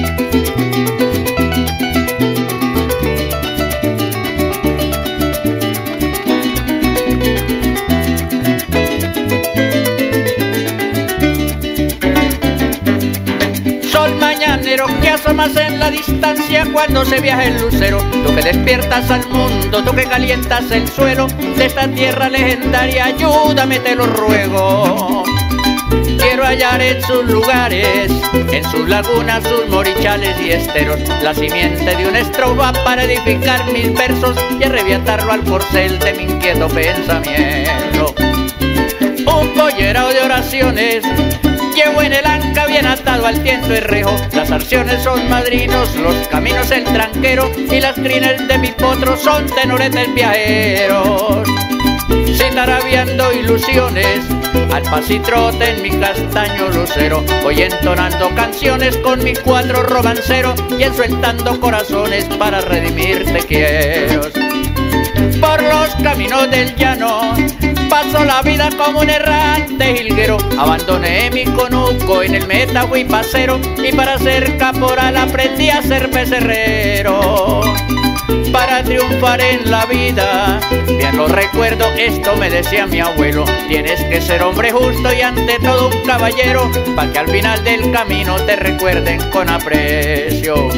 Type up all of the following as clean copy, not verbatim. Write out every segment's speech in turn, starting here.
Que asomas en la distancia cuando se viaja el lucero, tú que despiertas al mundo, tú que calientas el suelo de esta tierra legendaria, ayúdame te lo ruego. Quiero hallar en sus lugares, en sus lagunas, sus morichales y esteros, la simiente de una estrofa para edificar mis versos y arrebatarlo al corcel de mi inquieto pensamiento. Un pollerao de oraciones llevo en el anca bien atado al tiento y rejo. Las arciones son madrinos, los caminos el tranquero, y las crines de mi potro son tenoretes viajeros. Citarabiando ilusiones, al pasitrote en mi castaño lucero, voy entonando canciones con mi cuatro romancero y ensueltando corazones para redimirte quiero. Por los caminos del llano paso la vida como un errante jilguero, abandoné mi conuco en el Metahuipacero y para ser caporal aprendí a ser becerrero. Para triunfar en la vida, bien lo recuerdo, esto me decía mi abuelo, tienes que ser hombre justo y ante todo un caballero, para que al final del camino te recuerden con aprecio.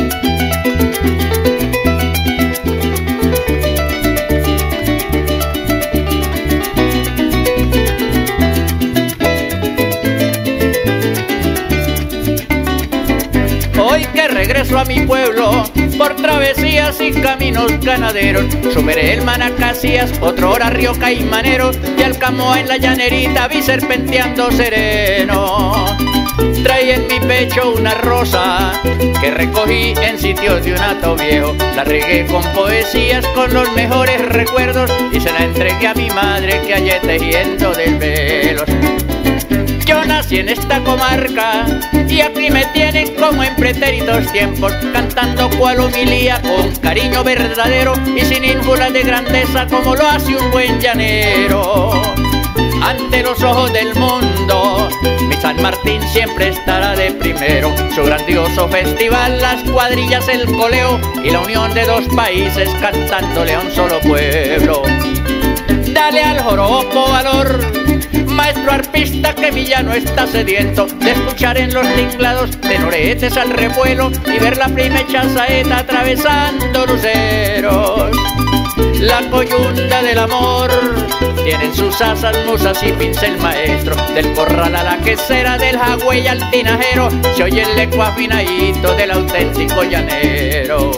Hoy que regreso a mi pueblo, por travesías y caminos ganaderos, superé el Manacasías, otro hora río Caimanero, y al Camoa en la llanerita vi serpenteando sereno. Traía en mi pecho una rosa que recogí en sitios de un hato viejo, la regué con poesías, con los mejores recuerdos, y se la entregué a mi madre que hallé tejiendo desvelos. Yo nací en esta comarca y aquí me tienen como en pretéritos tiempos, cantando cual homilía con cariño verdadero y sin ínfulas de grandeza como lo hace un buen llanero. Ante los ojos del mundo, mi San Martín siempre estará de primero. Su grandioso festival, las cuadrillas, el coleo y la unión de dos países cantándole a un solo pueblo. Dale al joropo valor, maestro arpista, que mi llano está sediento de escuchar en los tinglados tenoretes al revuelo y ver la primecha saeta atravesando luceros. La coyunda del amor tienen sus asas, musas y pincel maestro, del corral a la quesera, del jagüey al tinajero, se oye el eco afinadito del auténtico llanero.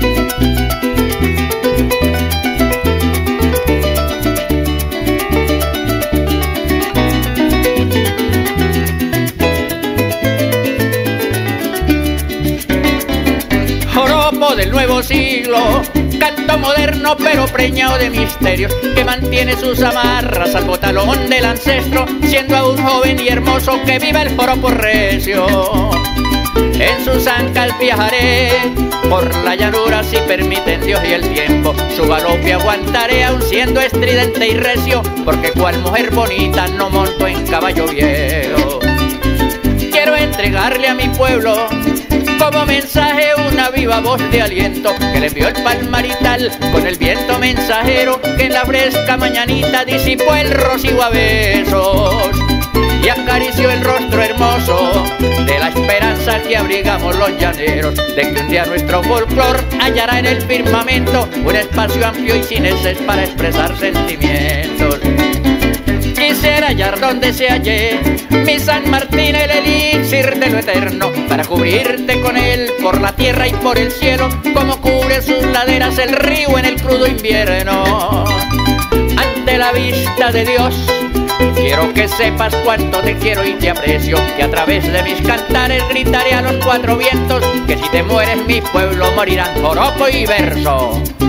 Joropo del nuevo siglo, canto moderno pero preñado de misterios, que mantiene sus amarras al botalón del ancestro, siendo aún joven y hermoso, que viva el joropo recio. En sus ancas viajaré por la llanura si permiten Dios y el tiempo, su galope aguantaré aún siendo estridente y recio, porque cual mujer bonita no monto en caballo viejo. Quiero entregarle a mi pueblo como mensaje una viva voz de aliento, que le envió el palmarital con el viento mensajero, que en la fresca mañanita disipó el rocío a besos y acarició el rostro hermoso de la esperanza que abrigamos los llaneros, de que un día nuestro folclor hallará en el firmamento un espacio amplio y sin heces para expresar sentimientos. Quisiera hallar donde se halle mi San Martín, el elixir de lo eterno, para cubrirte con él por la tierra y por el cielo, como cubre sus laderas el río en el crudo invierno. Ante la vista de Dios, quiero que sepas cuánto te quiero y te aprecio, que a través de mis cantares gritaré a los cuatro vientos, que si te mueres mi pueblo morirán joropo y verso.